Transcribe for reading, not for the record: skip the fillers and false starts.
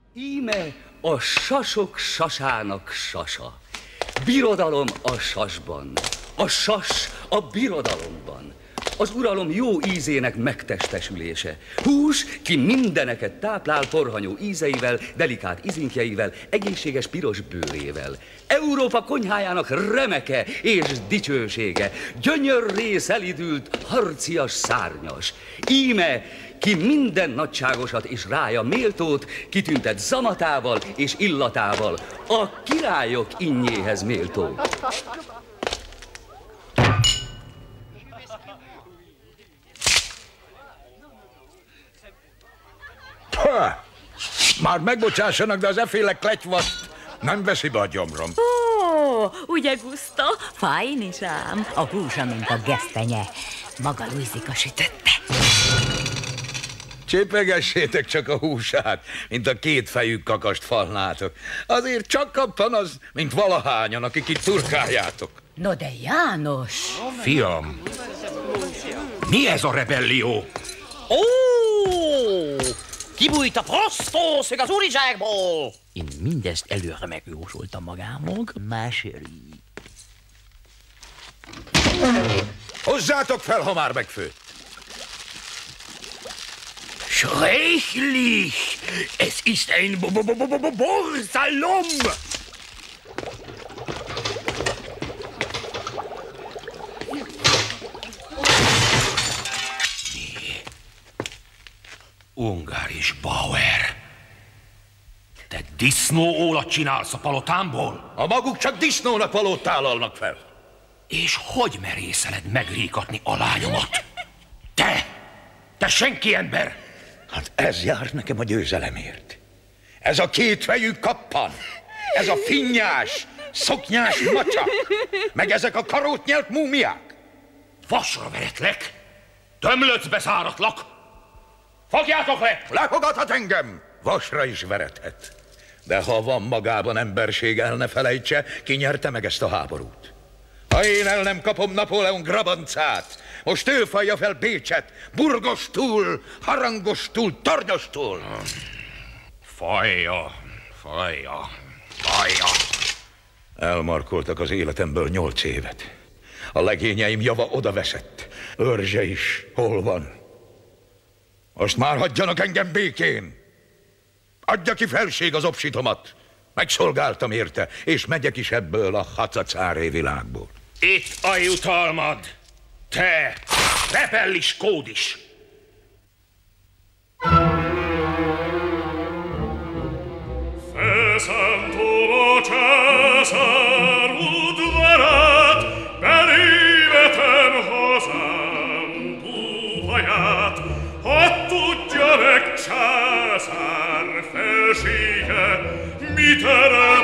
Íme a sasok sasának sasa. Birodalom a sasban, a sas a birodalomban. Az uralom jó ízének megtestesülése. Hús, ki mindeneket táplál porhanyó ízeivel, delikát izinkjeivel, egészséges piros bőrével. Európa konyhájának remeke és dicsősége. Gyönyörré szelidült, harcias szárnyas. Íme, ki minden nagyságosat és rája méltót kitüntet zamatával és illatával, a királyok innyéhez méltó. Ha! Már megbocsássanak, de az efféle kletyvaszt nem veszi be a gyomrom. Ó, ugye Guszta? Fájn is ám. A húsa, mint a gesztenye. Maga Luizika sütötte. Csépegessétek csak a húsát, mint a kétfejű kakast falnátok. Azért csak kaptan az, mint valahányan, akik itt turkáljátok. No de János! Fiam, mi ez a rebellió? Ó! Kibújt a prosztószög az úrizsákból! Én mindezt előre megjósoltam magámnak, máséri. Hozzátok fel, ha már megfőtt! Schrecklich! Es ist ein Borsalom! Ungaris Bauer! Te disznóólat csinálsz a palotámból? A maguk csak disznónak valót tálalnak fel. És hogy merészeled megríkatni a lányomat? Te senki ember! Hát ez jár nekem a győzelemért. Ez a kétfejű kappan, ez a finnyás, szoknyás macsa, meg ezek a karót nyelt múmiák. Vasra veretlek, tömlöcbe száratlak. Fogjátok le! Lefogadhat engem, vasra is verethet. De ha van magában emberség, el ne felejtse, ki nyerte meg ezt a háborút. Ha én el nem kapom Napóleon Grabancát, most ő fajja fel Bécset, Burgostúl, Harangostúl, Tornyostúl. Fajja. Elmarkoltak az életemből 8 évet. A legényeim java odaveszett. Őrzse is, hol van? Most már hagyjanak engem békén. Adja ki felség az obsitomat. Megszolgáltam érte, és megyek is ebből a hacacáré világból. Itt a jutalmad, te rebellis kódis! Felszántom a császár udvarát, belévetem hazám búvaját, hadd tudja meg császár felsége, mit ered